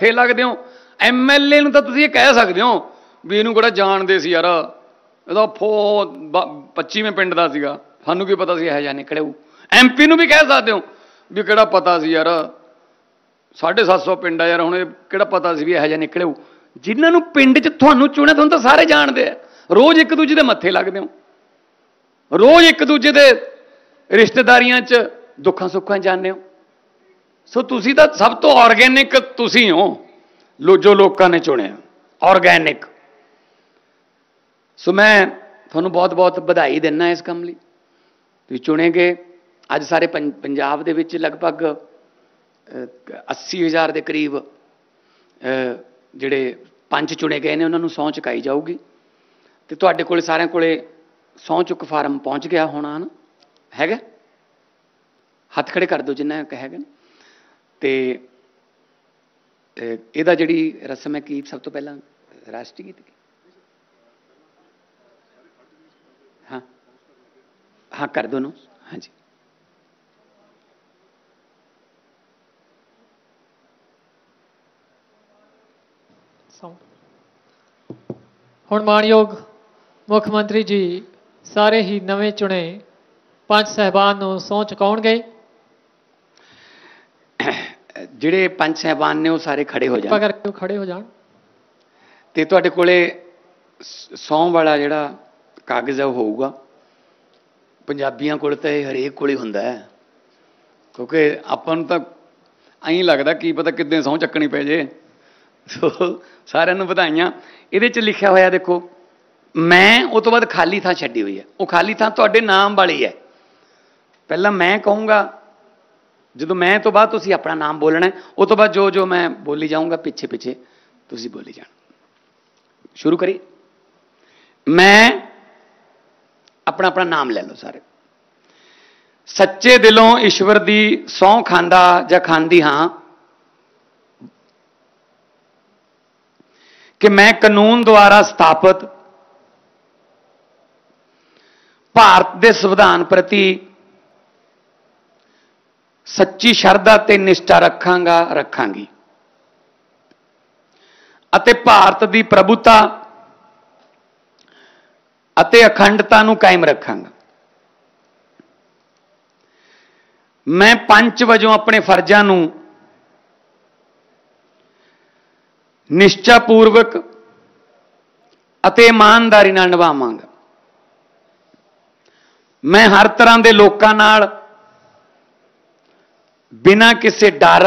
मत्थे लगदे हो। MLA ਨੂੰ ਤਾਂ ਤੁਸੀਂ ਇਹ ਕਹਿ ਸਕਦੇ ਹੋ ਵੀ ਇਹਨੂੰ ਕਿਹੜਾ ਜਾਣਦੇ ਸੀ ਯਾਰ, ਇਹਦਾ 25ਵੇਂ ਪਿੰਡ ਦਾ ਸੀਗਾ, ਸਾਨੂੰ ਕੀ ਪਤਾ ਸੀ ਇਹੋ ਜਿਹਾ ਨਿਕਲਿਆ। MP ਨੂੰ ਵੀ ਕਹਿ ਸਕਦੇ ਹੋ ਵੀ ਕਿਹੜਾ ਪਤਾ ਸੀ ਯਾਰ, 750 ਪਿੰਡ ਆ ਯਾਰ, ਹੁਣ ਇਹ ਕਿਹੜਾ ਪਤਾ ਸੀ ਵੀ ਇਹੋ ਜਿਹਾ ਨਿਕਲਿਆ। ਜਿਨ੍ਹਾਂ ਨੂੰ ਪਿੰਡ 'ਚ ਤੁਹਾਨੂੰ ਚੁਣਿਆ ਤੁਹਾਨੂੰ ਤਾਂ ਸਾਰੇ ਜਾਣਦੇ ਆ, ਰੋਜ਼ ਇੱਕ ਦੂਜੇ ਦੇ ਮੱਥੇ ਲੱਗਦੇ ਹੋ, ਰੋਜ਼ ਇੱਕ ਦੂਜੇ ਦੇ ਰਿਸ਼ਤੇਦਾਰੀਆਂ 'ਚ ਦੁੱਖਾਂ ਸੁੱਖਾਂ 'ਚ ਜਾਂਦੇ ਹੋ। ਸੋ ਤੁਸੀਂ ਤਾਂ ਸਭ ਤੋਂ ਆਰਗੈਨਿਕ ਤੁਸੀਂ ਹੋ ਜੋ ਲੋਕਾਂ ਨੇ ਚੁਣਿਆ, ਆਰਗੈਨਿਕ। ਸੋ ਮੈਂ ਤੁਹਾਨੂੰ ਬਹੁਤ ਬਹੁਤ ਵਧਾਈ ਦਿੰਦਾ ਇਸ ਕੰਮ ਲਈ, ਤੁਸੀਂ ਚੁਣੇ ਗਏ। ਅੱਜ ਸਾਰੇ ਪੰਜਾਬ ਦੇ ਵਿੱਚ ਲਗਭਗ 80,000 ਦੇ ਕਰੀਬ ਜਿਹੜੇ ਪੰਚ ਚੁਣੇ ਗਏ ਨੇ ਉਹਨਾਂ ਨੂੰ ਸਹੁੰ ਚੁਕਾਈ ਜਾਊਗੀ, ਅਤੇ ਤੁਹਾਡੇ ਕੋਲ ਸਾਰਿਆਂ ਕੋਲ ਸਹੁੰ ਚੁੱਕ ਫਾਰਮ ਪਹੁੰਚ ਗਿਆ ਹੋਣਾ ਨਾ, ਹੈਗਾ? ਹੱਥ ਖੜੇ ਕਰ ਦਿਓ ਜਿੰਨਾ ਹੈਗਾ। ਅਤੇ ਇਹਦਾ ਜਿਹੜੀ ਰਸਮ ਹੈ ਕੀ ਸਭ ਤੋਂ ਪਹਿਲਾਂ ਰਾਸ਼ਟਰੀ ਗੀਤ? ਹਾਂ ਹਾਂ ਕਰ ਦਿਓ ਨਾ। ਹਾਂਜੀ ਹੁਣ ਮਾਣਯੋਗ ਮੁੱਖ ਮੰਤਰੀ ਜੀ ਸਾਰੇ ਹੀ ਨਵੇਂ ਚੁਣੇ ਪੰਚ ਸਾਹਿਬਾਨ ਨੂੰ ਸਹੁੰ ਚੁਕਾਉਣਗੇ। ਜਿਹੜੇ ਪੰਚ ਸਾਹਿਬਾਨ ਨੇ ਉਹ ਸਾਰੇ ਖੜੇ ਹੋ ਜਾਣ, ਕਰਕੇ ਖੜੇ ਹੋ ਜਾਣ, ਤੇ ਤੁਹਾਡੇ ਕੋਲੇ ਸਹੁੰ ਵਾਲਾ ਜਿਹੜਾ ਕਾਗਜ਼ ਹੈ ਉਹ ਹੋਊਗਾ। ਪੰਜਾਬੀਆਂ ਕੋਲ ਤਾਂ ਇਹ ਹਰੇਕ ਕੋਲ ਹੀ ਹੁੰਦਾ ਹੈ, ਕਿਉਂਕਿ ਆਪਾਂ ਨੂੰ ਤਾਂ ਐਂ ਲੱਗਦਾ ਕੀ ਪਤਾ ਕਿੱਦਾਂ ਸਹੁੰ ਚੱਕਣੀ ਪੈ ਜੇ। ਸੋ ਸਾਰਿਆਂ ਨੂੰ ਵਧਾਈਆਂ। ਇਹਦੇ 'ਚ ਲਿਖਿਆ ਹੋਇਆ ਦੇਖੋ, ਮੈਂ ਉਹ ਤੋਂ ਬਾਅਦ ਖਾਲੀ ਥਾਂ ਛੱਡੀ ਹੋਈ ਹੈ, ਉਹ ਖਾਲੀ ਥਾਂ ਤੁਹਾਡੇ ਨਾਮ ਵਾਲੀ ਹੈ। ਪਹਿਲਾਂ ਮੈਂ ਕਹੂੰਗਾ, ਜਦੋਂ ਮੈਂ ਤੋਂ ਬਾਅਦ ਤੁਸੀਂ ਆਪਣਾ ਨਾਮ ਬੋਲਣਾ, ਉਹ ਤੋਂ ਬਾਅਦ ਜੋ ਜੋ ਮੈਂ ਬੋਲੀ ਜਾਊਂਗਾ ਪਿੱਛੇ ਪਿੱਛੇ ਤੁਸੀਂ ਬੋਲੀ ਜਾਣਾ। ਸ਼ੁਰੂ ਕਰੀਏ। ਮੈਂ ਆਪਣਾ ਆਪਣਾ ਨਾਮ ਲੈ ਲਓ ਸਾਰੇ। ਸੱਚੇ ਦਿਲੋਂ ਈਸ਼ਵਰ ਦੀ ਸਹੁੰ ਖਾਂਦਾ ਜਾਂ ਖਾਂਦੀ ਹਾਂ ਕਿ ਮੈਂ ਕਾਨੂੰਨ ਦੁਆਰਾ ਸਥਾਪਿਤ ਭਾਰਤ ਦੇ ਸੰਵਿਧਾਨ ਪ੍ਰਤੀ ਸੱਚੀ ਸ਼ਰਧਾ ਤੇ ਨਿਸ਼ਠਾ ਰੱਖਾਂਗੀ ਅਤੇ ਭਾਰਤ ਦੀ ਪ੍ਰਭੂਤਾ ਅਤੇ ਅਖੰਡਤਾ ਨੂੰ ਕਾਇਮ ਰੱਖਾਂਗਾ। ਮੈਂ ਪੰਚ ਵਜੋਂ ਆਪਣੇ ਫਰਜ਼ਾਂ ਨੂੰ ਨਿਸ਼ਚਾਪੂਰਵਕ ਅਤੇ ਇਮਾਨਦਾਰੀ ਨਾਲ ਨਿਭਾਵਾਂਗਾ। ਮੈਂ ਹਰ ਤਰ੍ਹਾਂ ਦੇ ਲੋਕਾਂ ਨਾਲ ਬਿਨਾਂ ਕਿਸੇ ਡਰ,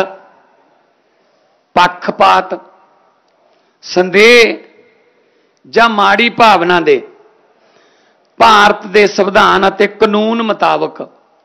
ਪੱਖਪਾਤ, ਸੰਦੇਹ ਜਾਂ ਮਾੜੀ ਭਾਵਨਾ ਦੇ ਭਾਰਤ ਦੇ ਸੰਵਿਧਾਨ ਅਤੇ ਕਾਨੂੰਨ ਮੁਤਾਬਕ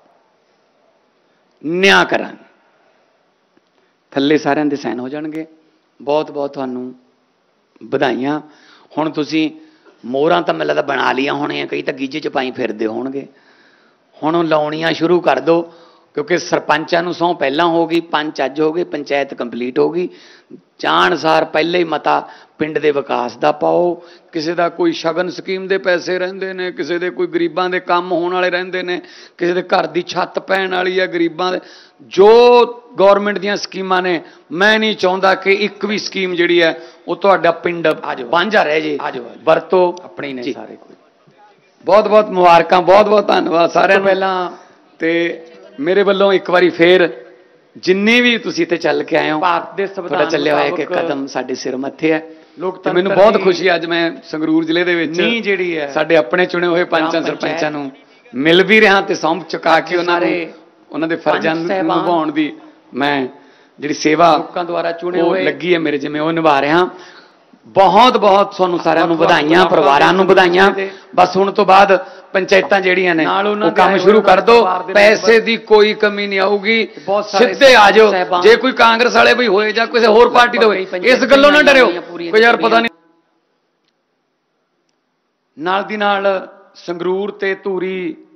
ਨਿਆਂ ਕਰਾਂਗੇ। ਥੱਲੇ ਸਾਰਿਆਂ ਦੇ ਸਾਈਨ ਹੋ ਜਾਣਗੇ। ਬਹੁਤ ਬਹੁਤ ਤੁਹਾਨੂੰ ਵਧਾਈਆਂ। ਹੁਣ ਤੁਸੀਂ ਮੋਹਰਾਂ ਤਾਂ ਮੈਨੂੰ ਲੱਗਦਾ ਬਣਾ ਲਈਆਂ ਹੋਣੀਆਂ, ਕਈ ਤਾਂ ਗੀਜੇ 'ਚ ਪਾਈ ਫਿਰਦੇ ਹੋਣਗੇ। ਹੁਣ ਲਾਉਣੀਆਂ ਸ਼ੁਰੂ ਕਰ ਦਿਓ, ਕਿਉਂਕਿ ਸਰਪੰਚਾਂ ਨੂੰ ਸਹੁੰ ਪਹਿਲਾਂ ਹੋ ਗਈ, ਪੰਚ ਅੱਜ ਹੋ ਗਏ, ਪੰਚਾਇਤ ਕੰਪਲੀਟ ਹੋ ਗਈ। ਚਾਹ ਅਨੁਸਾਰ ਪਹਿਲੇ ਹੀ ਮਤਾ ਪਿੰਡ ਦੇ ਵਿਕਾਸ ਦਾ ਪਾਓ। ਕਿਸੇ ਦਾ ਕੋਈ ਸ਼ਗਨ ਸਕੀਮ ਦੇ ਪੈਸੇ ਰਹਿੰਦੇ ਨੇ, ਕਿਸੇ ਦੇ ਕੋਈ ਗਰੀਬਾਂ ਦੇ ਕੰਮ ਹੋਣ ਵਾਲੇ ਰਹਿੰਦੇ ਨੇ, ਕਿਸੇ ਦੇ ਘਰ ਦੀ ਛੱਤ ਪੈਣ ਵਾਲੀ ਹੈ ਗਰੀਬਾਂ ਦੇ। ਜੋ ਗੌਰਮੈਂਟ ਦੀਆਂ ਸਕੀਮਾਂ ਨੇ, ਮੈਂ ਨਹੀਂ ਚਾਹੁੰਦਾ ਕਿ ਇੱਕ ਵੀ ਸਕੀਮ ਜਿਹੜੀ ਹੈ ਉਹ ਤੁਹਾਡਾ ਪਿੰਡ ਵਾਂਝਾ ਰਹਿ ਜੇ। ਵਰਤੋ ਆਪਣੇ ਨੇ ਸਾਰੇ। ਬਹੁਤ ਬਹੁਤ ਮੁਬਾਰਕਾਂ, ਬਹੁਤ ਬਹੁਤ ਧੰਨਵਾਦ ਸਾਰਿਆਂ ਨੂੰ ਪਹਿਲਾਂ। ਤੇ ਮੇਰੇ ਵੱਲੋਂ ਇੱਕ ਵਾਰੀ ਫੇਰ ਜਿੰਨੇ ਵੀ ਤੁਸੀਂ ਇੱਥੇ ਚੱਲ ਕੇ ਆਏ ਹੋ, ਭਾਰਤ ਦੇ ਸੰਵਿਧਾਨ ਚੱਲਿਆ ਹੋਇਆ ਇੱਕ ਕਦਮ ਸਾਡੇ ਸਿਰ ਮੱਥੇ ਹੈ। ਤੇ ਮੈਨੂੰ ਬਹੁਤ ਖੁਸ਼ੀ ਹੈ ਅੱਜ ਮੈਂ ਸੰਗਰੂਰ ਜ਼ਿਲ੍ਹੇ ਦੇ ਵਿੱਚ ਜਿਹੜੀ ਹੈ ਸਾਡੇ ਆਪਣੇ ਚੁਣੇ ਹੋਏ ਪੰਚਾਂ ਸਰਪੰਚਾਂ ਨੂੰ ਮਿਲ ਵੀ ਰਿਹਾ ਤੇ ਸਹੁੰ ਚੁਕਾ ਕੇ ਉਹਨਾਂ ਦੇ ਫਰਜ਼ਾਂ ਨੂੰ ਨਿਭਾਉਣ ਦੀ ਮੈਂ ਜਿਹੜੀ ਸੇਵਾ ਲੋਕਾਂ ਦੁਆਰਾ ਚੁਣੇ ਹੋਏ ਲੱਗੀ ਹੈ ਮੇਰੇ ਜਿਵੇਂ ਉਹ ਨਿਭਾ ਰਿਹਾ। ਬਹੁਤ ਬਹੁਤ ਤੁਹਾਨੂੰ ਸਾਰਿਆਂ ਨੂੰ ਵਧਾਈਆਂ, ਪਰਿਵਾਰਾਂ ਨੂੰ ਵਧਾਈਆਂ। ਬਸ ਹੁਣ ਤੋਂ ਬਾਅਦ ਪੰਚਾਇਤਾਂ ਜਿਹੜੀਆਂ ਨੇ ਉਹ ਕੰਮ ਸ਼ੁਰੂ ਕਰ ਦਿਓ। ਪੈਸੇ ਦੀ ਕੋਈ ਕਮੀ ਨਹੀਂ ਆਊਗੀ, ਸਿੱਧੇ ਆ ਜਾਓ। ਜੇ ਕੋਈ ਕਾਂਗਰਸ ਵਾਲੇ ਵੀ ਹੋਏ ਜਾਂ ਕਿਸੇ ਹੋਰ ਪਾਰਟੀ ਦੇ ਹੋਏ, ਇਸ ਗੱਲੋਂ ਨਾ ਡਰਿਓ ਕੋਈ ਯਾਰ ਪਤਾ ਨਹੀਂ। ਨਾਲ ਦੀ ਨਾਲ ਸੰਗਰੂਰ ਤੇ ਧੂਰੀ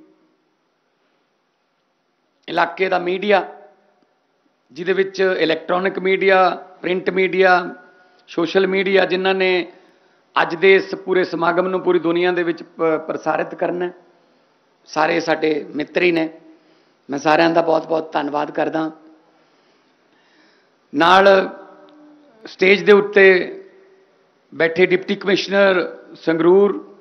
ਇਲਾਕੇ ਦਾ ਮੀਡੀਆ, ਜਿਹਦੇ ਵਿੱਚ electronic media, print media, social media, ਜਿਨ੍ਹਾਂ ਨੇ ਅੱਜ ਦੇ ਇਸ ਪੂਰੇ ਸਮਾਗਮ ਨੂੰ ਪੂਰੀ ਦੁਨੀਆ ਦੇ ਵਿੱਚ ਪ੍ਰਸਾਰਿਤ ਕਰਨਾ, ਸਾਰੇ ਸਾਡੇ ਮਿੱਤਰ ਹੀ ਨੇ। ਮੈਂ ਸਾਰਿਆਂ ਦਾ ਬਹੁਤ ਬਹੁਤ ਧੰਨਵਾਦ ਕਰਦਾ। ਨਾਲ ਸਟੇਜ ਦੇ ਉੱਤੇ ਬੈਠੇ ਡਿਪਟੀ ਕਮਿਸ਼ਨਰ ਸੰਗਰੂਰ